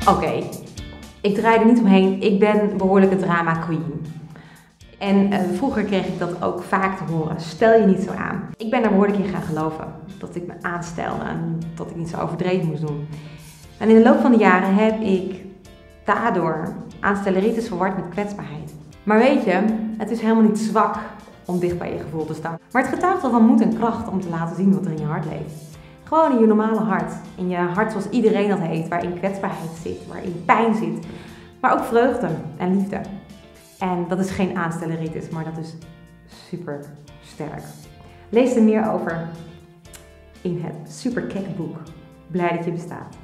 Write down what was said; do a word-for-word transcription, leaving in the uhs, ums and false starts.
Oké, okay. Ik draai er niet omheen. Ik ben behoorlijk een drama queen. En uh, vroeger kreeg ik dat ook vaak te horen. Stel je niet zo aan. Ik ben daar behoorlijk in gaan geloven. Dat ik me aanstelde en dat ik niet zo overdreven moest doen. En in de loop van de jaren heb ik daardoor aanstelleritis verward met kwetsbaarheid. Maar weet je, het is helemaal niet zwak om dicht bij je gevoel te staan. Maar het getuigt wel van moed en kracht om te laten zien wat er in je hart leeft. Gewoon in je normale hart. In je hart zoals iedereen dat heet, waarin kwetsbaarheid zit, waarin pijn zit. Maar ook vreugde en liefde. En dat is geen aanstelleritis, maar dat is super sterk. Lees er meer over in het super kek boek. Blij dat je bestaat.